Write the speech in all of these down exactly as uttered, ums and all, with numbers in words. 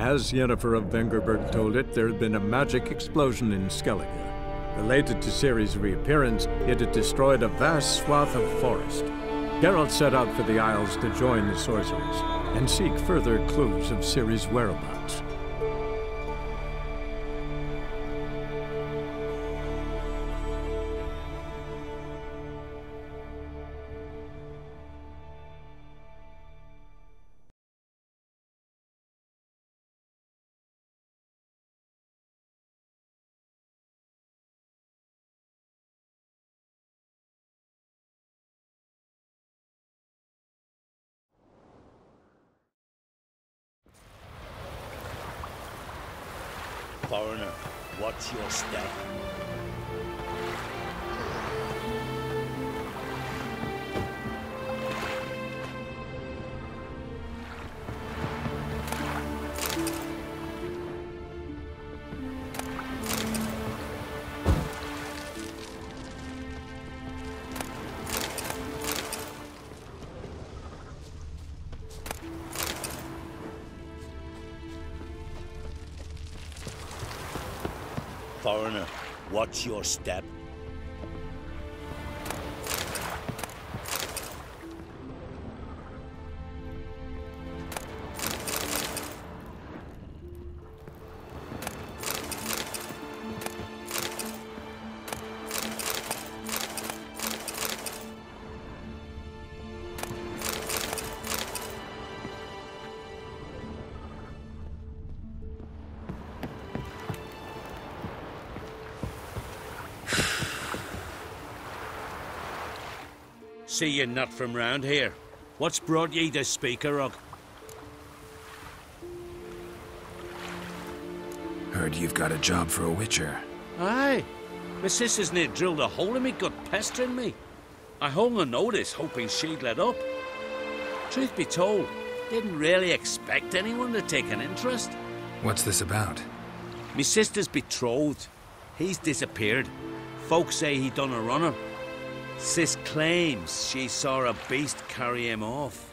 As Yennefer of Vengerberg told it, there had been a magic explosion in Skellige. Related to Ciri's reappearance, it had destroyed a vast swath of forest. Geralt set out for the Isles to join the sorcerers and seek further clues of Ciri's whereabouts. Foreigner, watch your step. Foreigner, watch your step. See you're not from round here. What's brought ye to Speakerog? Heard you've got a job for a witcher. Aye. My sister's near drilled a hole in me gut, pestering me. I hung a notice, hoping she'd let up. Truth be told, didn't really expect anyone to take an interest. What's this about? Me sister's betrothed. He's disappeared. Folks say he done a runner. Sis claims she saw a beast carry him off.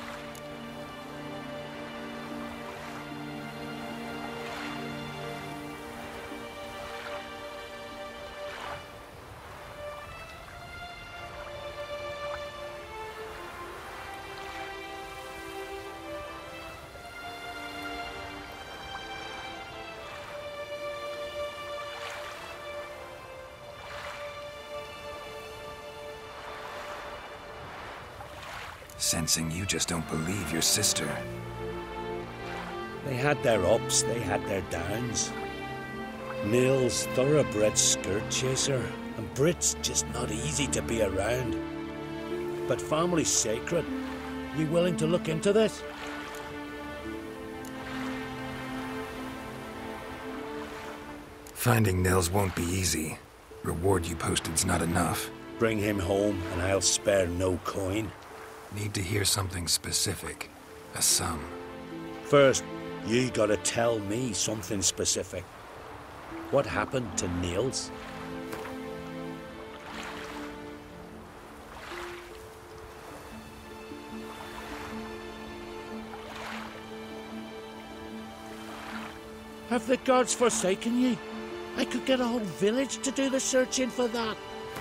Sensing you just don't believe your sister. They had their ups, they had their downs. Nils, thoroughbred skirt chaser, and Brit's just not easy to be around. But family's sacred. You willing to look into this? Finding Nils won't be easy. Reward you posted's not enough. Bring him home, and I'll spare no coin. Need to hear something specific. A sum. First, you gotta tell me something specific. What happened to Nils? Have the gods forsaken ye? I could get a whole village to do the searching for that.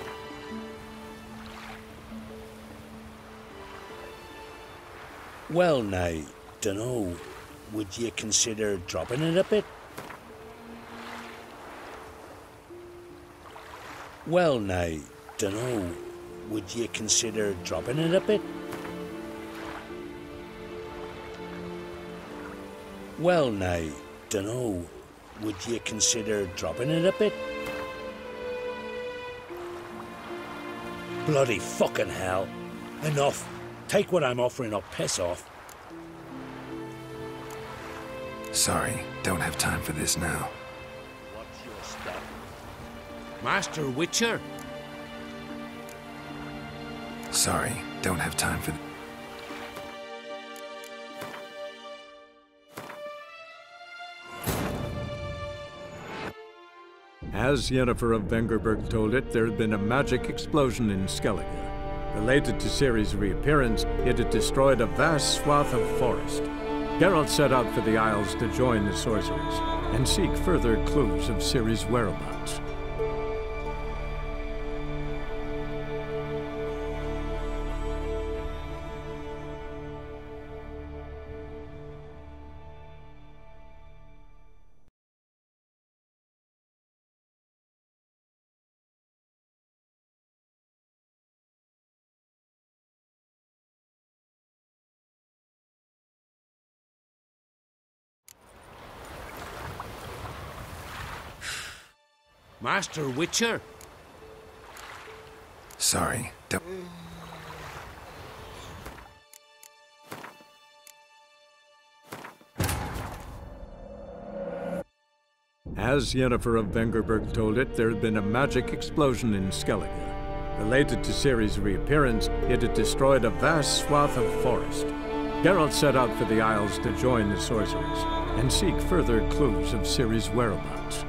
Well now, dunno, would you consider dropping it a bit? Well now, dunno, would you consider dropping it a bit? Well now, dunno, would you consider dropping it a bit? Bloody fucking hell. Enough. Take what I'm offering or piss off. Sorry, don't have time for this now. What's your step? Master Witcher? Sorry, don't have time for... As Yennefer of Vengerberg told it, there had been a magic explosion in Skellige. Related to Ciri's reappearance, it had destroyed a vast swath of forest. Geralt set out for the Isles to join the sorcerers and seek further clues of Ciri's whereabouts. Master Witcher? Sorry, don't... As Yennefer of Vengerberg told it, there had been a magic explosion in Skellige. Related to Ciri's reappearance, it had destroyed a vast swath of forest. Geralt set out for the Isles to join the sorcerers and seek further clues of Ciri's whereabouts.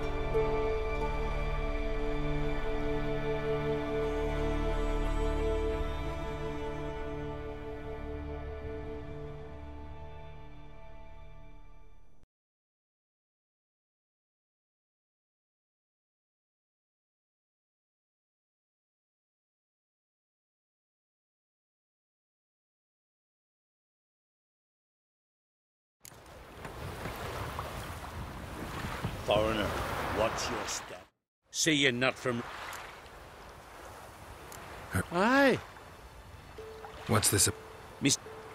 Foreigner, watch your step. See you not from... Her... Aye. What's this? Miss...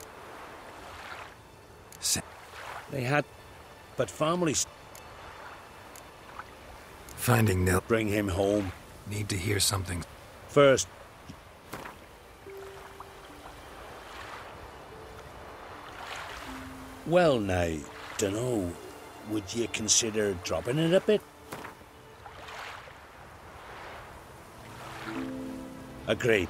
Sa They had... But families... Finding Nil... Bring him home. Need to hear something. First... Well now, dunno. Would you consider dropping it a bit? Agreed.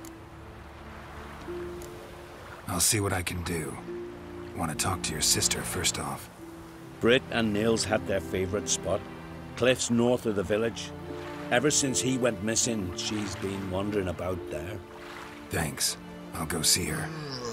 I'll see what I can do. Want to talk to your sister first off. Britt and Nils had their favourite spot. Cliffs north of the village. Ever since he went missing, she's been wandering about there. Thanks. I'll go see her.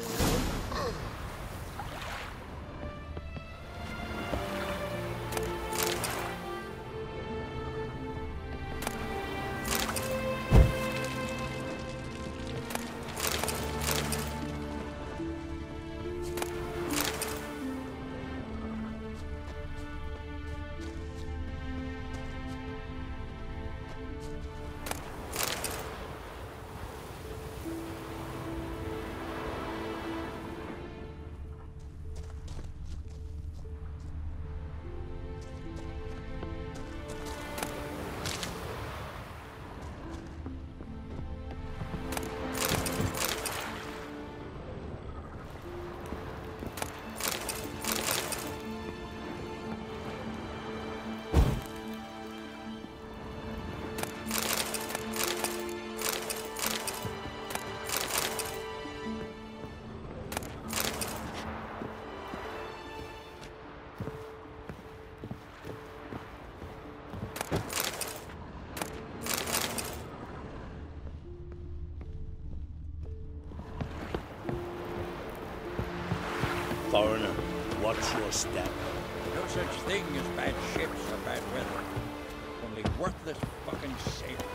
Foreigner, watch your step. No such thing as bad ships or bad weather. Only worthless fucking sailors.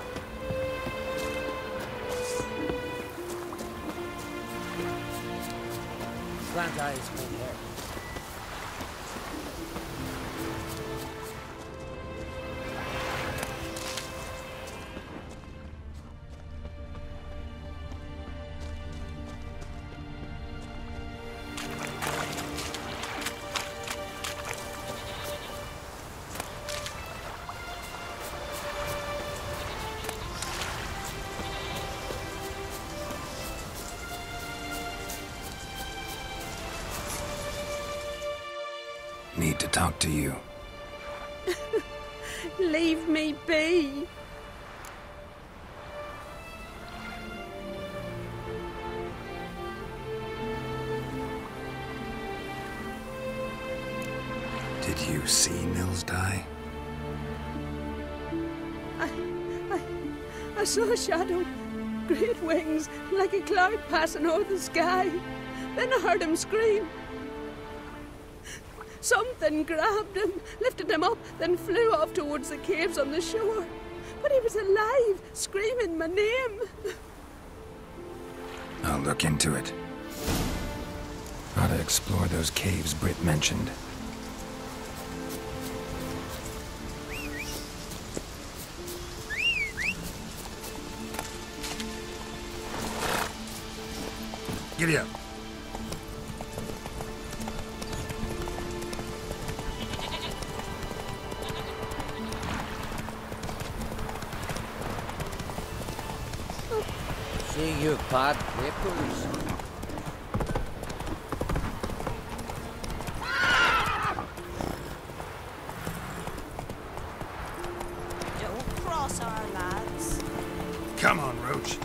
Slant eyes, my hair. Need to talk to you. Leave me be. Did you see Nils die? I, I, I saw a shadow, great wings, like a cloud passing over the sky. Then I heard him scream. Something grabbed him, lifted him up, then flew off towards the caves on the shore. But he was alive, screaming my name. I'll look into it. Ought to explore those caves Britt mentioned. Giddy up. See you bad papers. Don't cross our lads. Come on, Roach.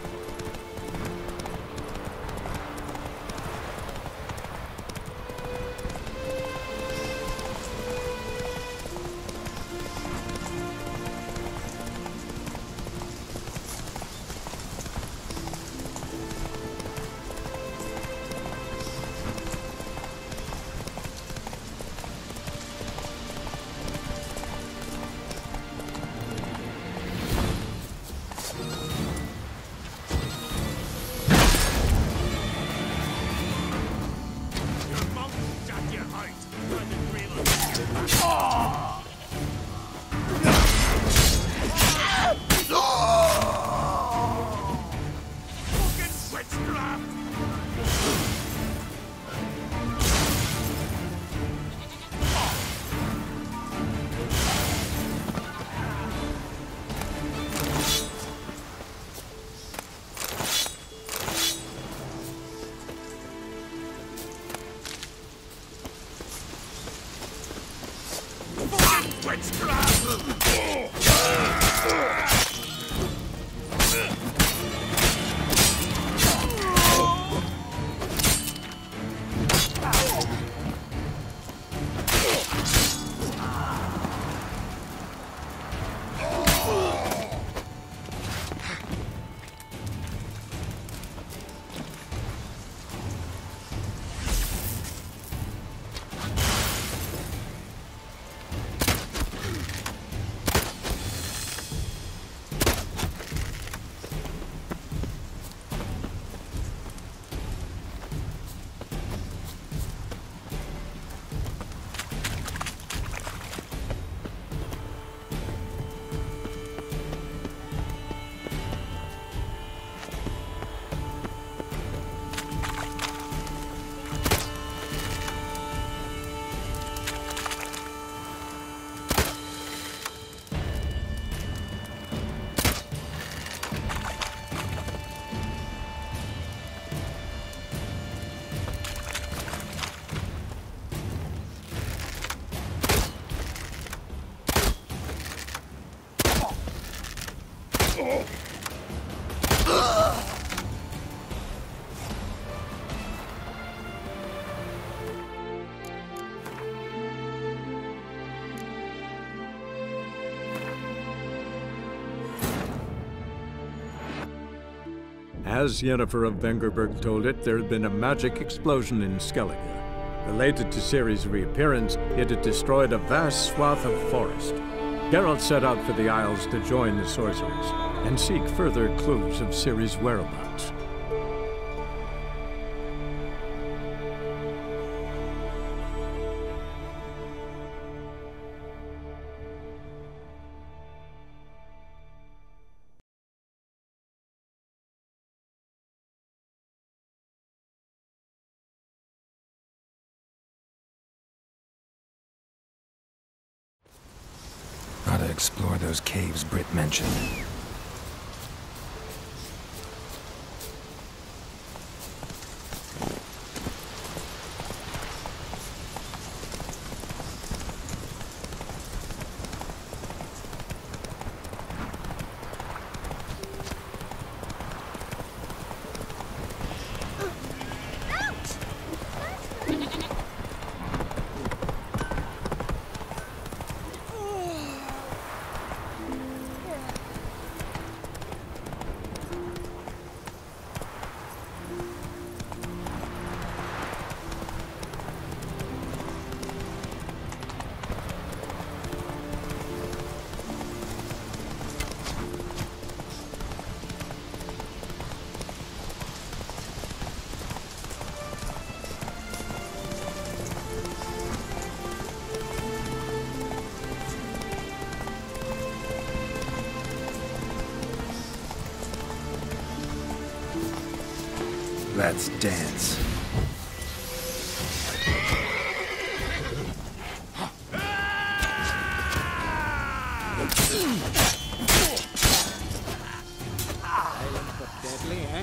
As Yennefer of Vengerberg told it, there had been a magic explosion in Skellige. Related to Ciri's reappearance, it had destroyed a vast swath of forest. Geralt set out for the Isles to join the sorcerers and seek further clues of Ciri's whereabouts. Ought to explore those caves Britt mentioned. Let's dance. Silent but deadly, eh?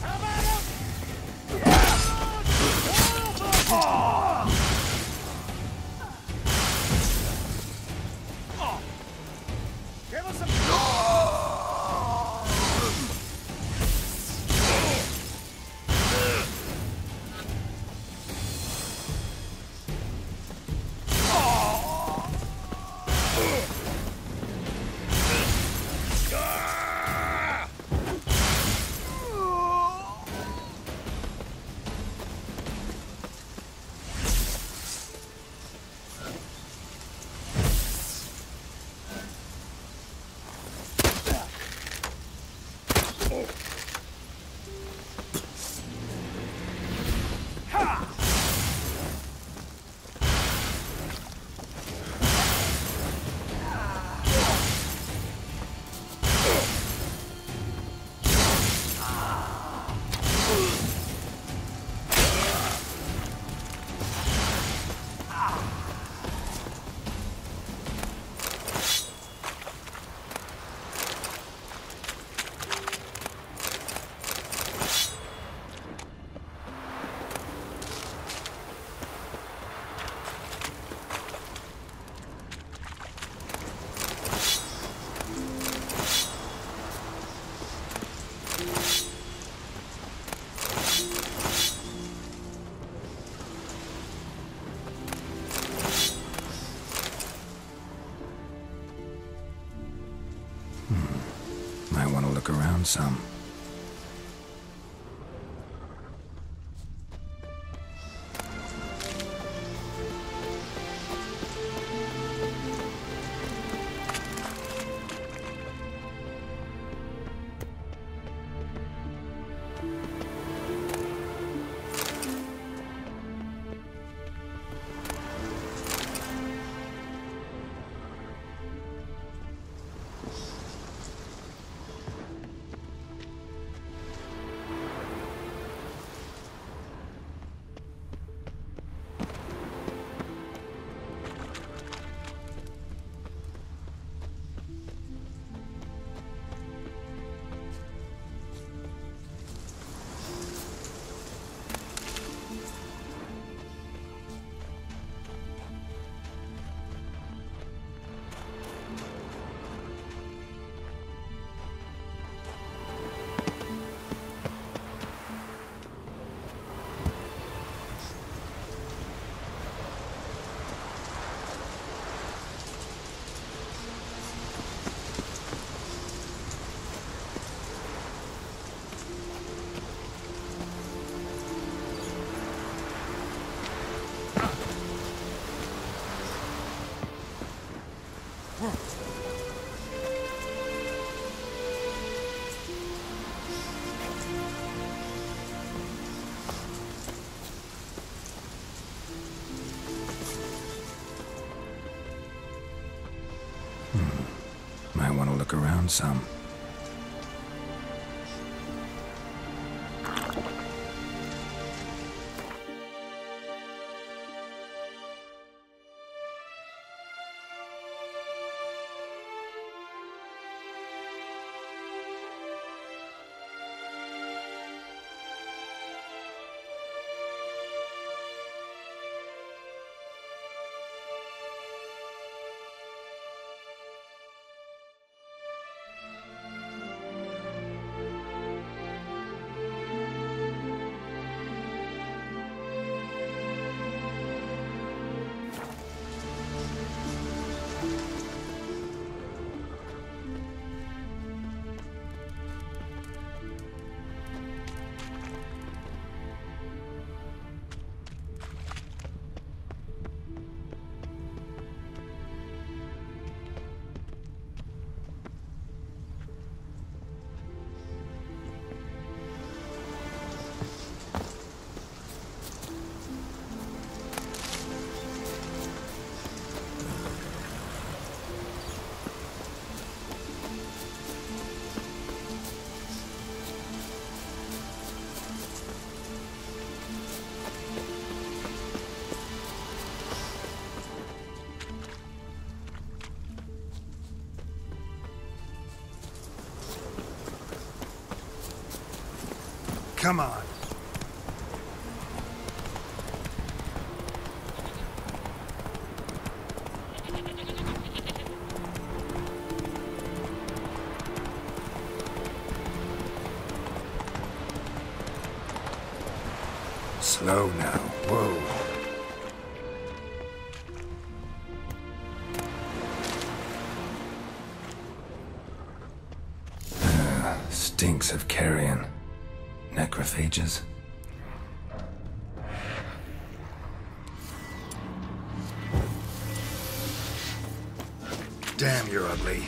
Might want to look around some. Might want to look around some. Come on. Slow now. Whoa. Uh, stinks of carrion. Necrophages. Damn, you're ugly.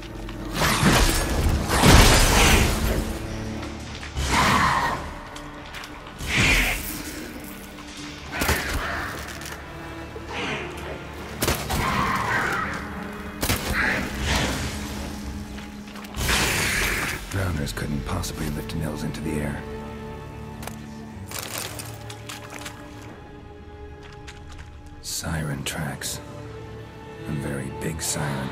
Drowners couldn't possibly lift Nils into the air. Siren tracks. A very big siren.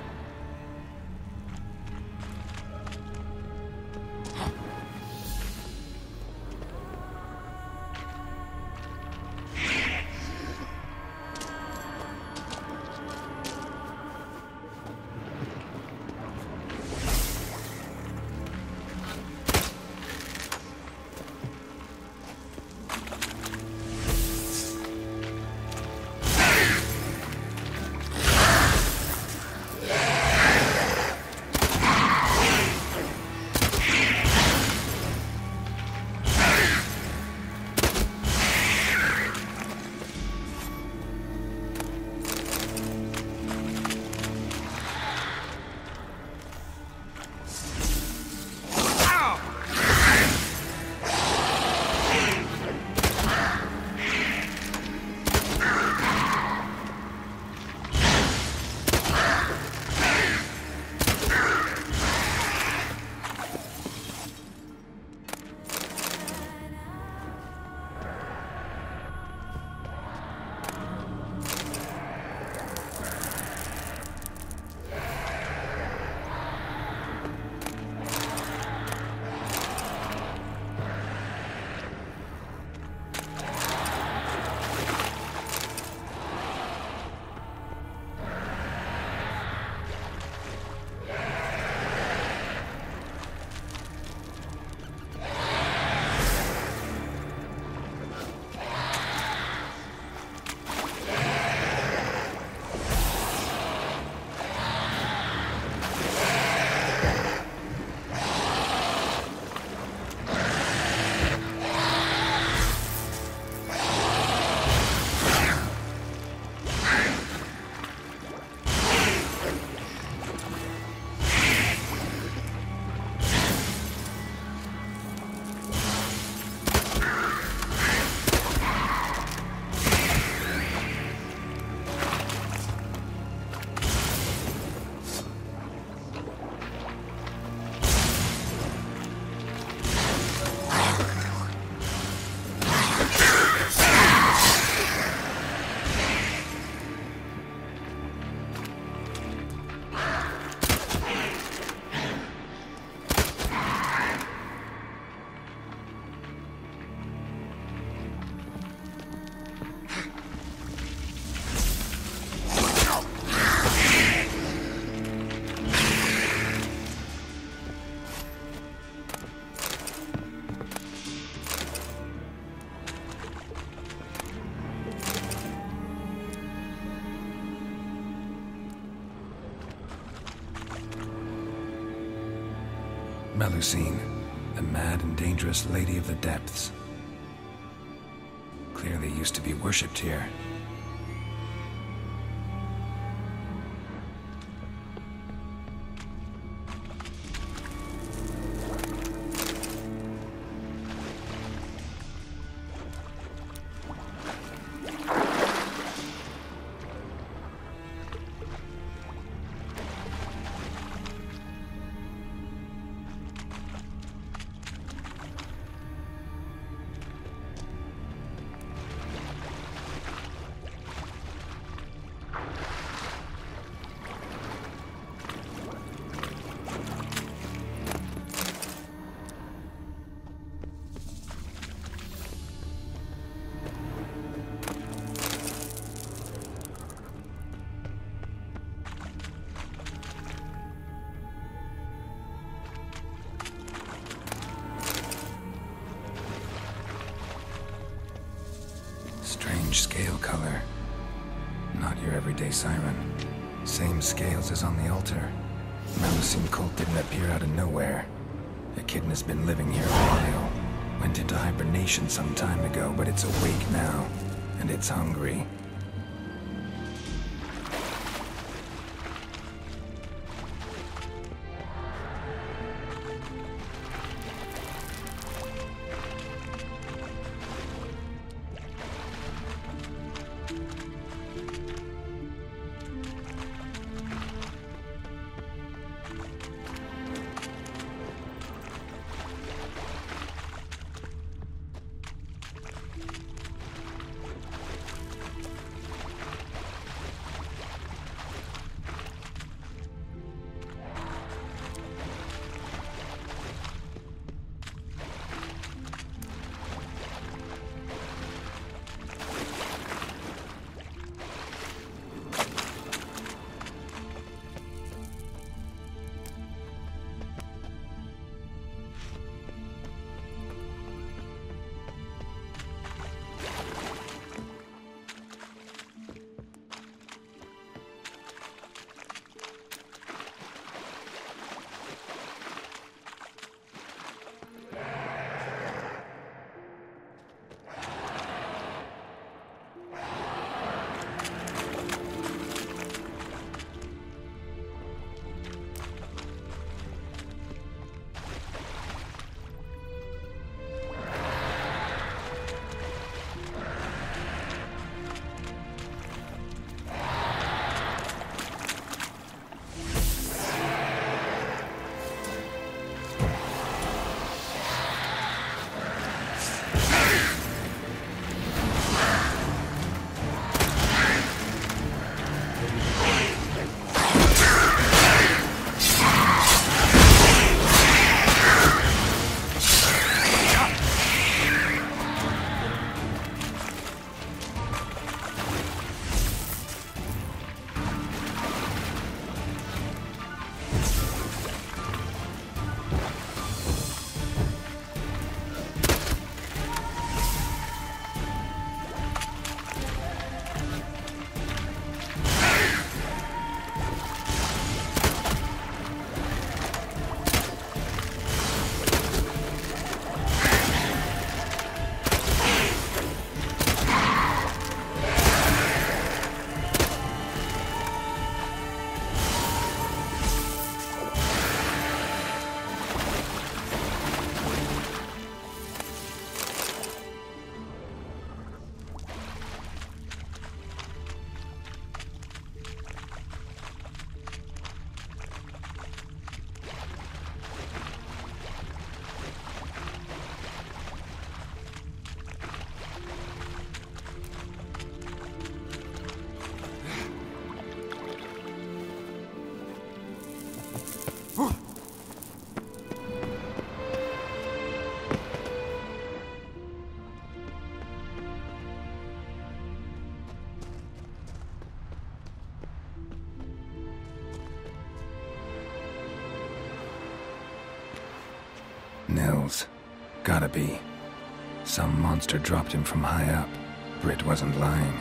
Melusine, the mad and dangerous Lady of the Depths. Clearly used to be worshipped here. your everyday siren. Same scales as on the altar. Malacine cult didn't appear out of nowhere. Echidna's been living here a while. Went into hibernation some time ago, but it's awake now. And it's hungry. Nils. Gotta be. Some monster dropped him from high up. Britt wasn't lying.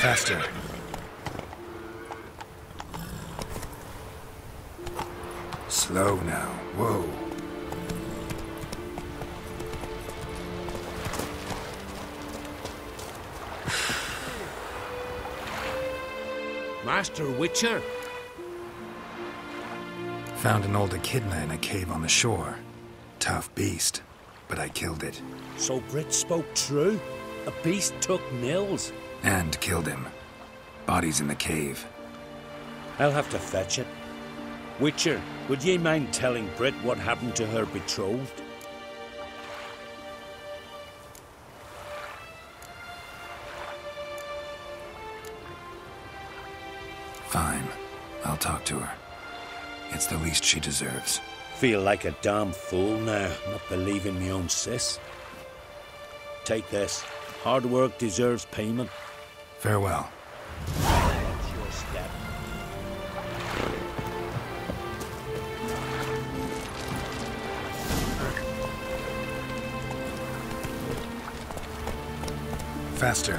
Faster. Slow now. Whoa. Master Witcher? Found an old echidna in a cave on the shore. Tough beast, but I killed it. So Brit spoke true? A beast took Nils? And killed him. Body's in the cave. I'll have to fetch it. Witcher, would ye mind telling Brit what happened to her betrothed? Fine. I'll talk to her. It's the least she deserves. Feel like a damn fool now, not believing me own sis. Take this. Hard work deserves payment. Farewell. Watch your step. Faster.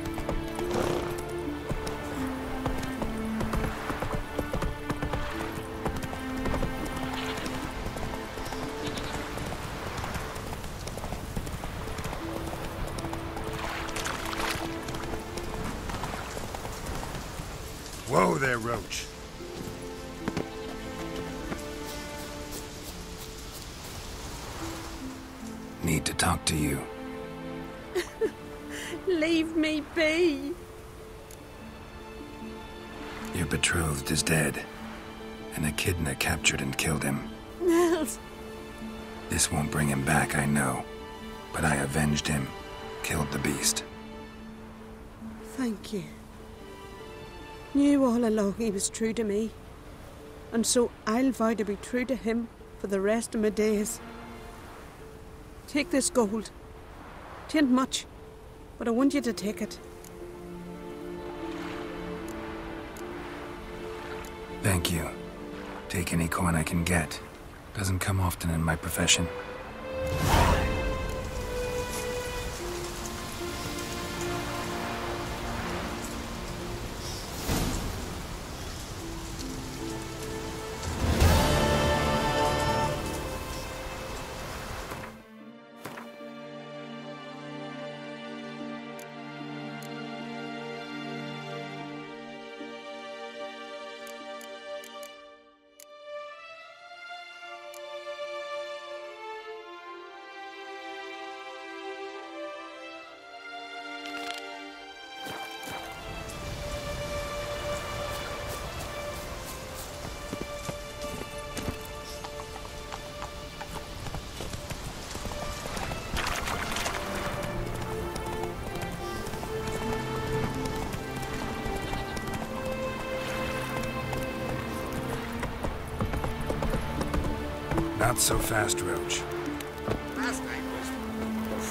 Whoa there, Roach. Need to talk to you. Leave me be. Your betrothed is dead. An echidna captured and killed him. Nils. This won't bring him back, I know. But I avenged him. Killed the beast. Thank you. Knew all along he was true to me. And so I'll vow to be true to him for the rest of my days. Take this gold. T'ain't much, but I want you to take it. Thank you. Take any coin I can get. Doesn't come often in my profession. Not so fast, Roach. Last night was...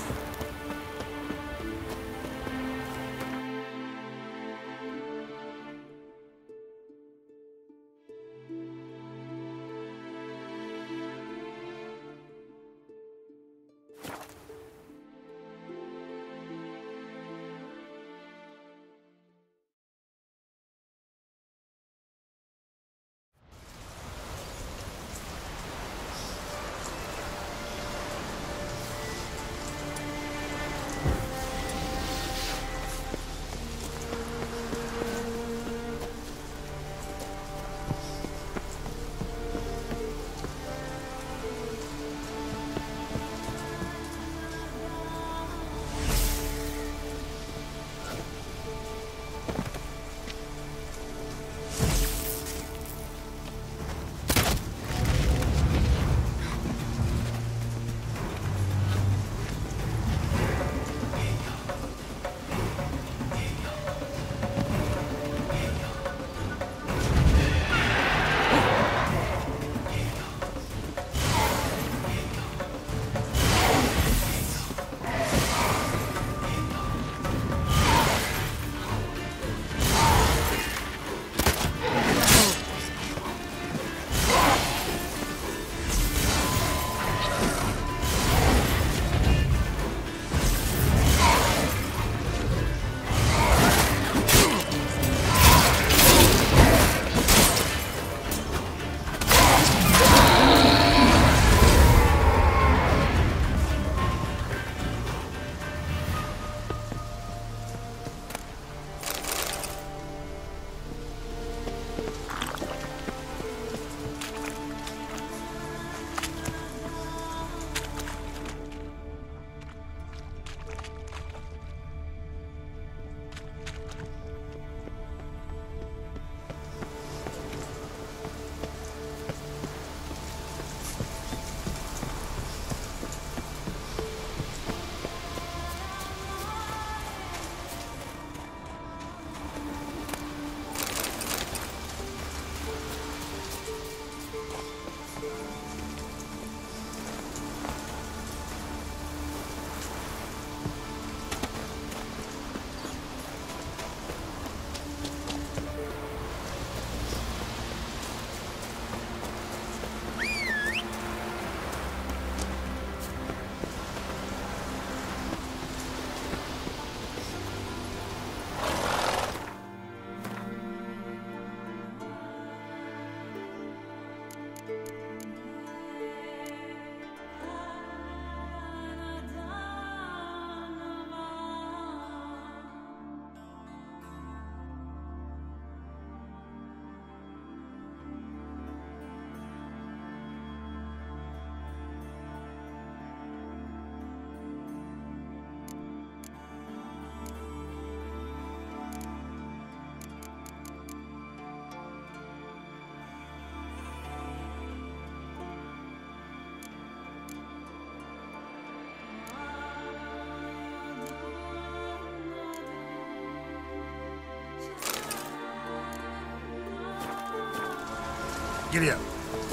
Giddy up.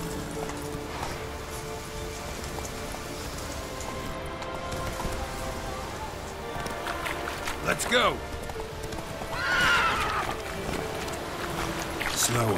Let's go. Slower.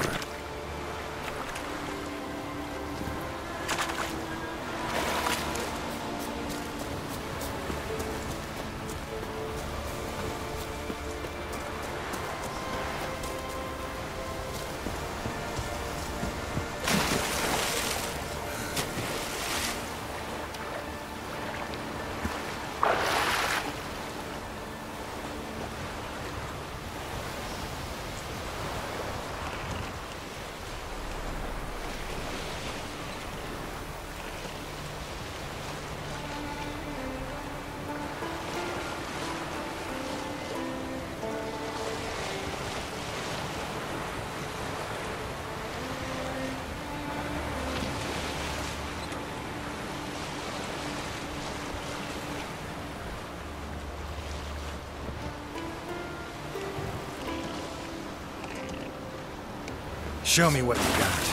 Show me what you got.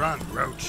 Run, Roach.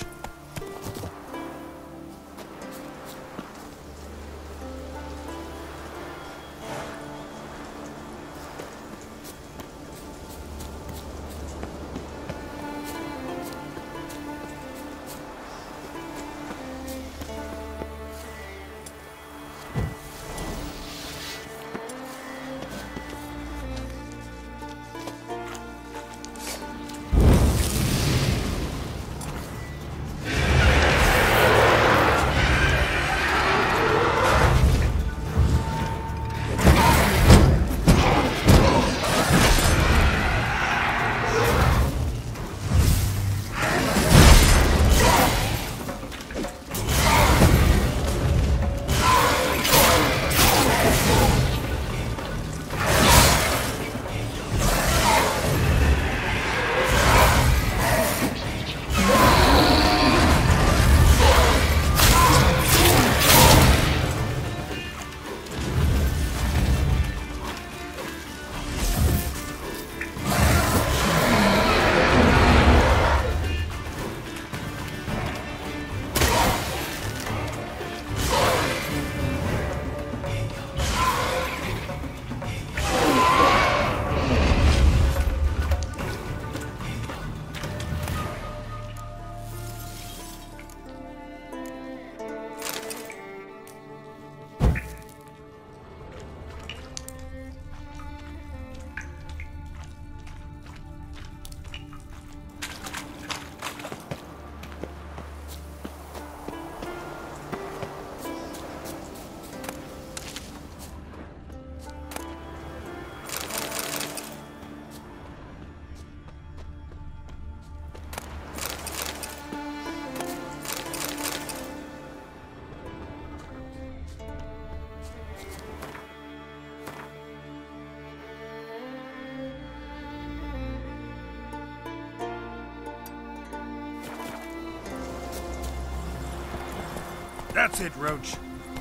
That's it, Roach.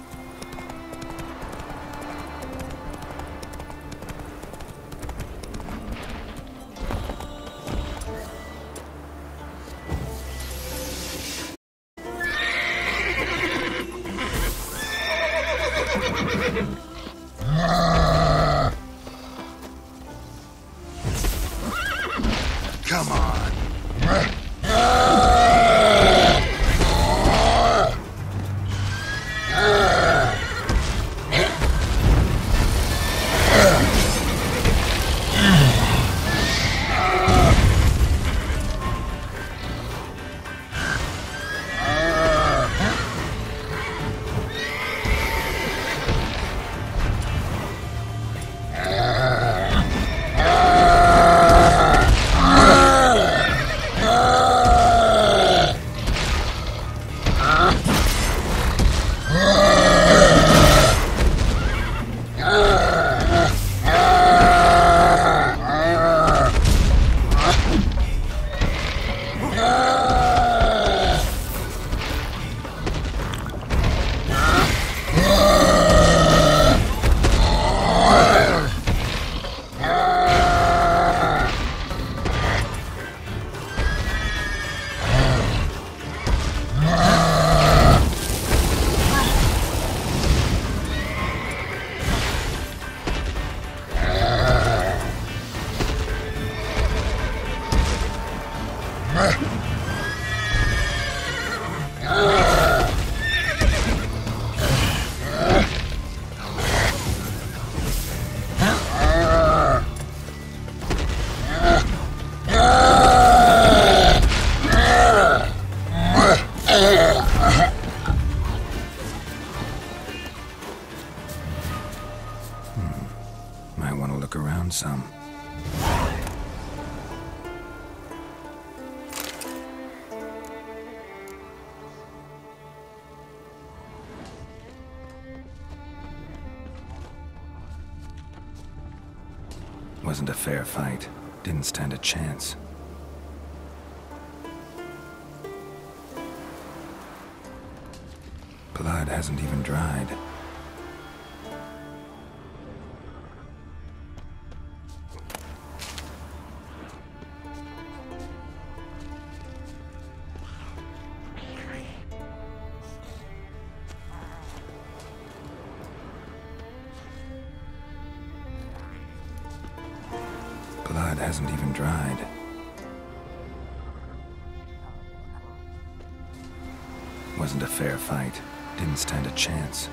Come on. Might want to look around some. Wasn't a fair fight. Didn't stand a chance. Blood hasn't even dried. blood hasn't even dried. Wasn't a fair fight. Didn't stand a chance.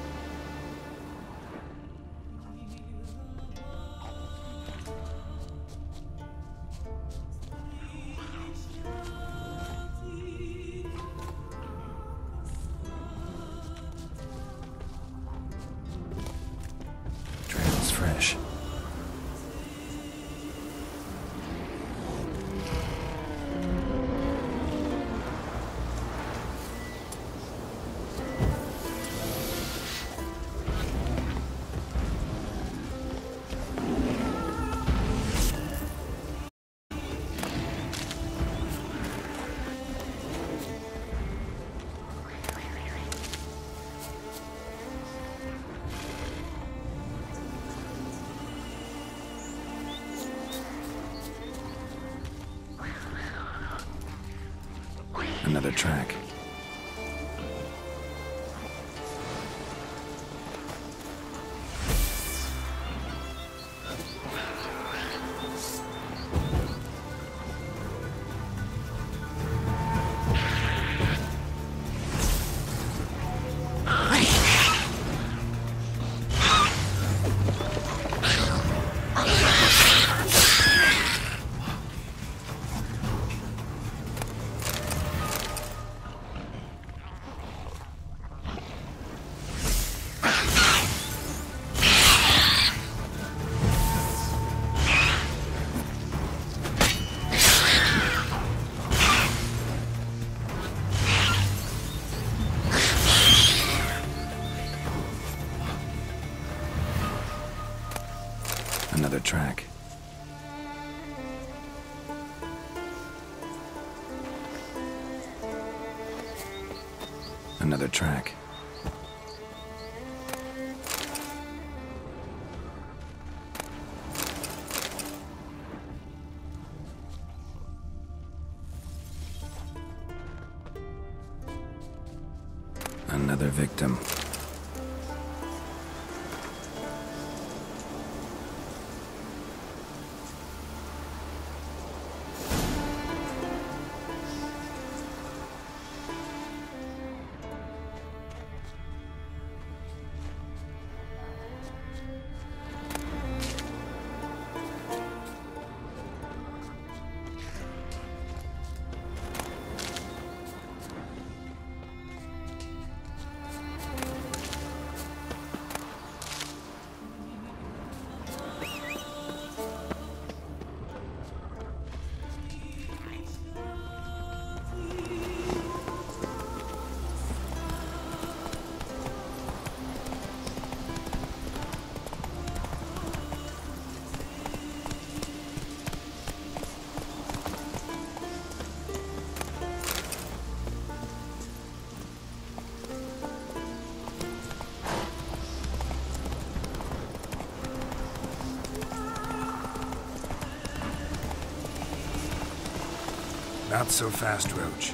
Trail's fresh. Another track. Another track. Another track. Another victim. Not so fast, Roach.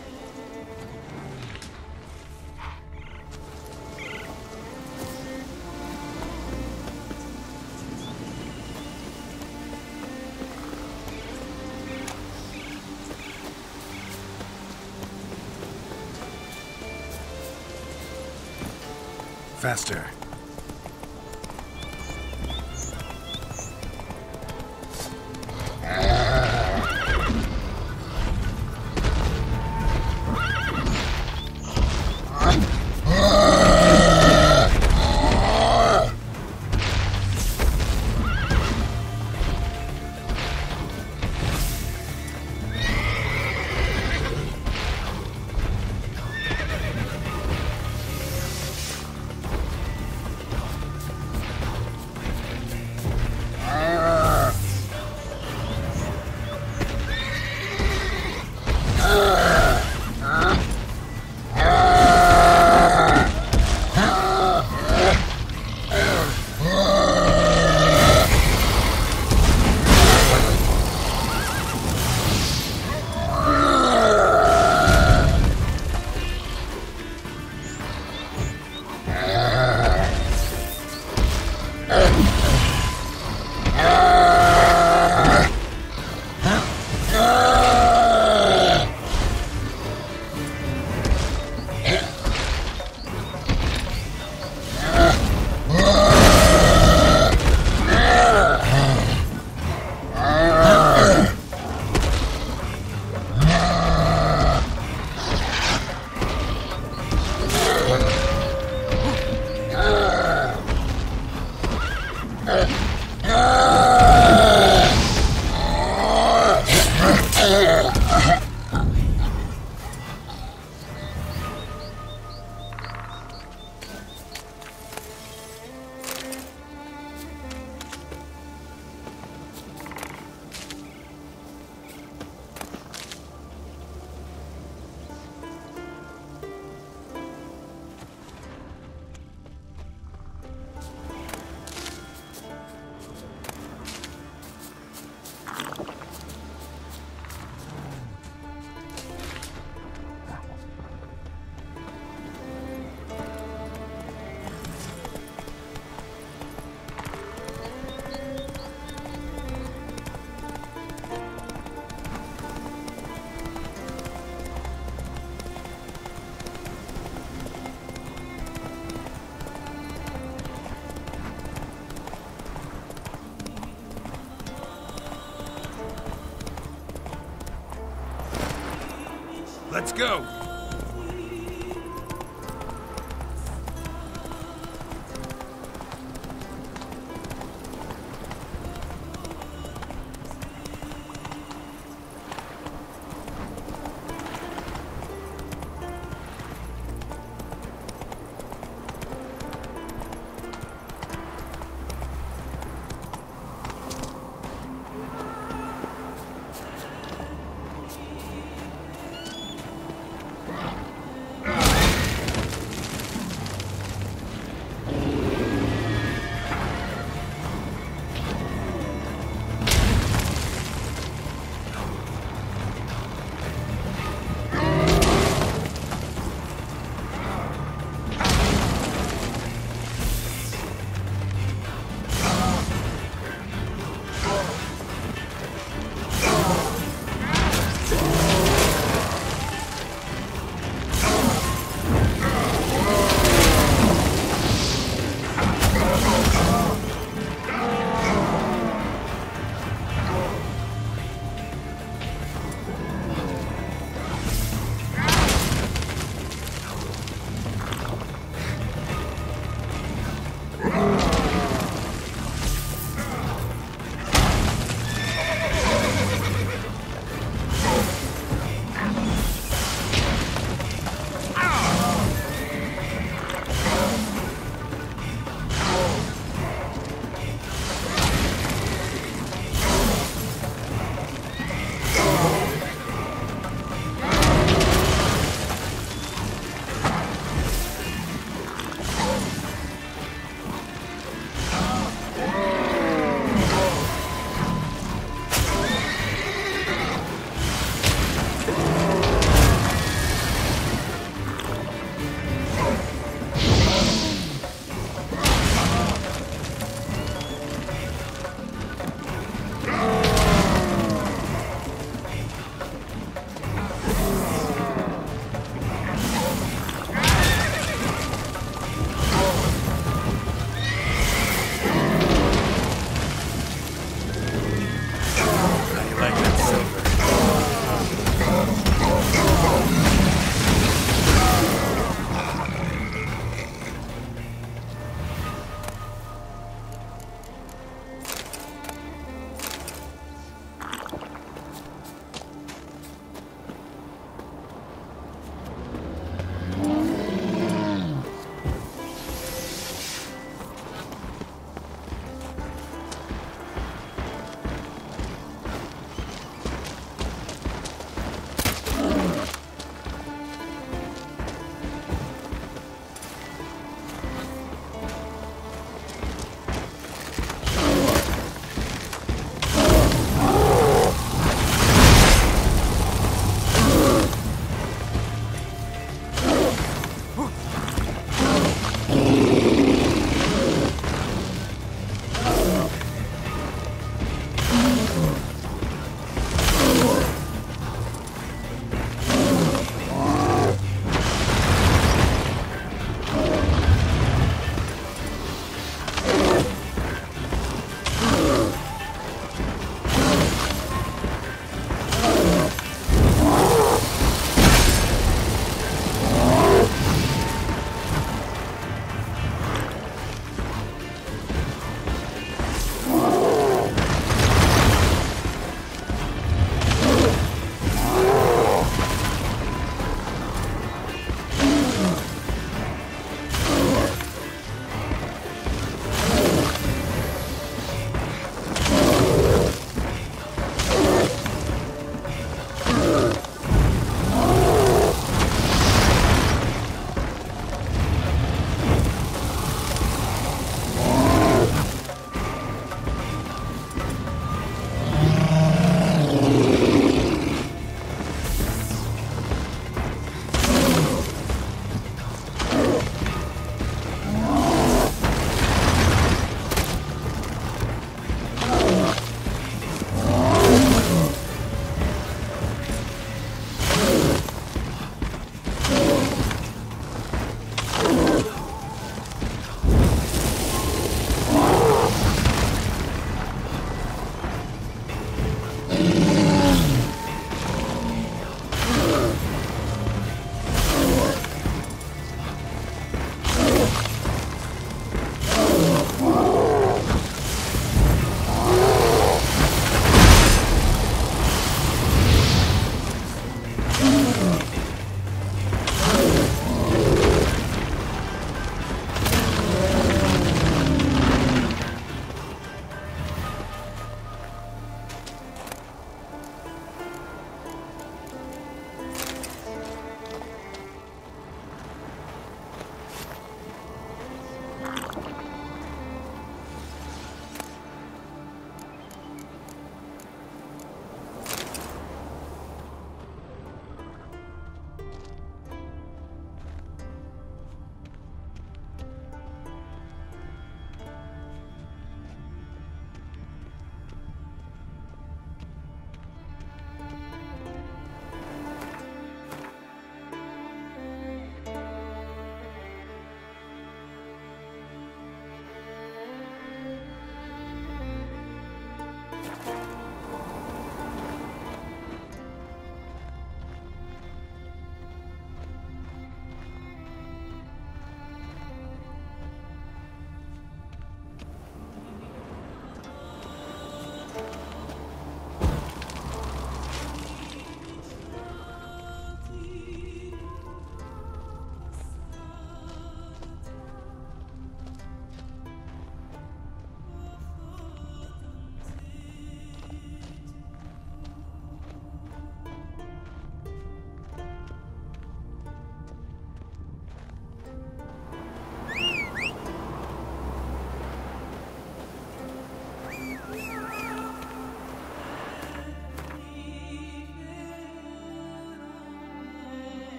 Faster. Let's go!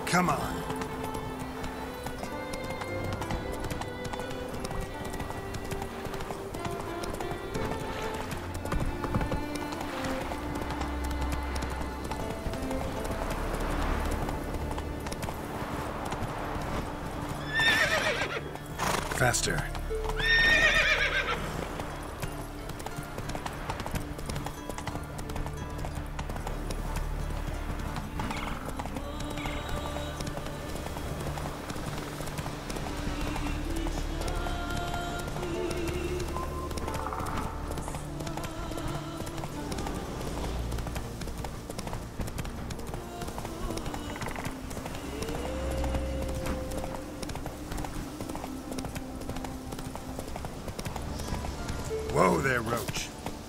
Come on. Faster. Whoa there, Roach.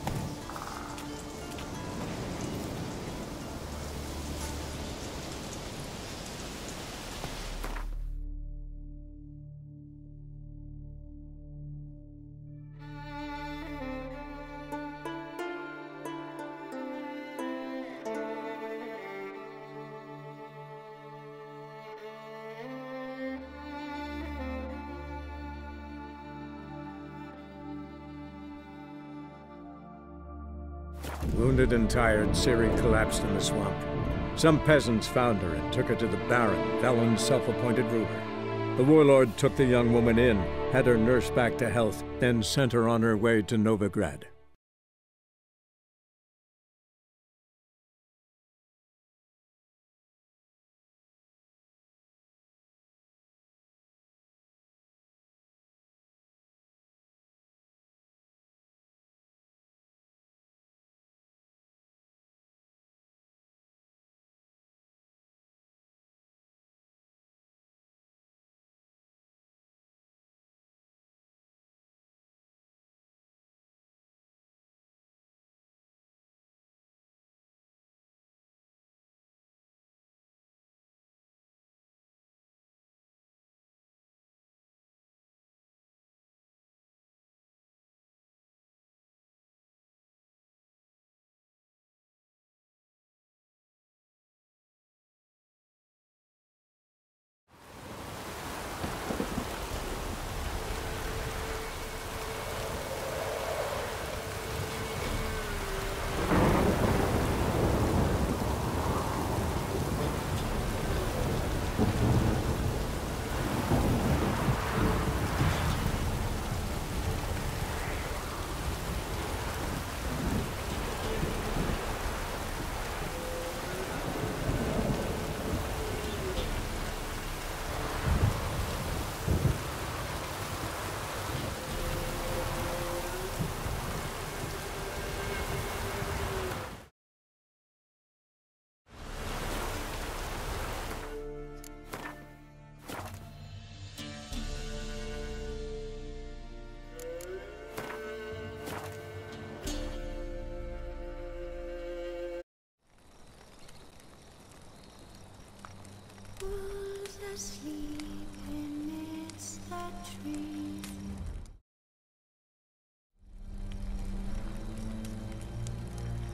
Wounded and tired, Ciri collapsed in the swamp. Some peasants found her and took her to the Baron, Velen's self-appointed ruler. The warlord took the young woman in, had her nursed back to health, then sent her on her way to Novigrad. Asleep.